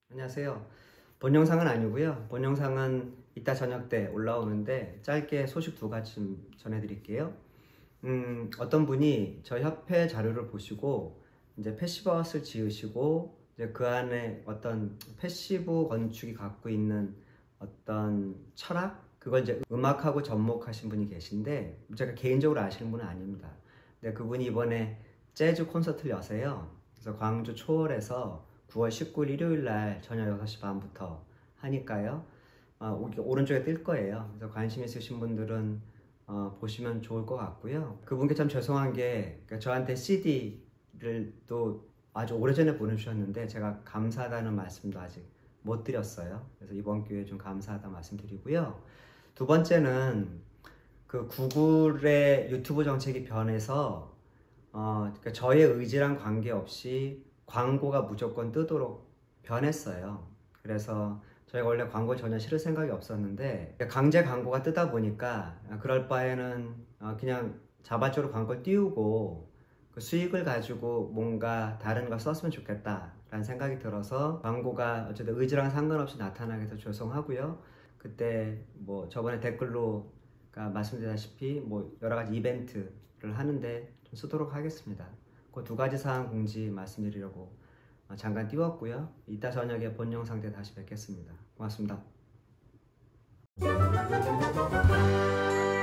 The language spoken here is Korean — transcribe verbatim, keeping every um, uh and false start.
안녕하세요. 본 영상은 아니고요. 본 영상은 이따 저녁 때 올라오는데 짧게 소식 두 가지 좀 전해드릴게요. 음, 어떤 분이 저 협회 자료를 보시고 이제 패시브하우스를 지으시고 이제 그 안에 어떤 패시브 건축이 갖고 있는 어떤 철학 그걸 이제 음악하고 접목하신 분이 계신데 제가 개인적으로 아시는 분은 아닙니다. 근데 그분이 이번에 재즈 콘서트를 여세요. 그래서 광주 초월에서 구월 십구일 일요일 날 저녁 여섯 시 반부터 하니까요. 어, 오른쪽에 뜰 거예요. 그래서 관심 있으신 분들은 어, 보시면 좋을 것 같고요. 그분께 참 죄송한 게 그러니까 저한테 씨디를 또 아주 오래전에 보내주셨는데 제가 감사하다는 말씀도 아직 못 드렸어요. 그래서 이번 기회에 좀 감사하다 말씀드리고요. 두 번째는 그 구글의 유튜브 정책이 변해서 어, 그러니까 저의 의지랑 관계없이 광고가 무조건 뜨도록 변했어요. 그래서 저희가 원래 광고 전혀 실을 생각이 없었는데 강제 광고가 뜨다 보니까 그럴 바에는 그냥 자발적으로 광고를 띄우고 그 수익을 가지고 뭔가 다른 걸 썼으면 좋겠다 라는 생각이 들어서 광고가 어쨌든 의지랑 상관없이 나타나게 돼서 죄송하고요. 그때 뭐 저번에 댓글로 말씀드렸다시피 뭐 여러 가지 이벤트를 하는데 좀 쓰도록 하겠습니다. 그 두 가지 사항 공지 말씀드리려고 잠깐 띄웠고요. 이따 저녁에 본 영상 때 다시 뵙겠습니다. 고맙습니다.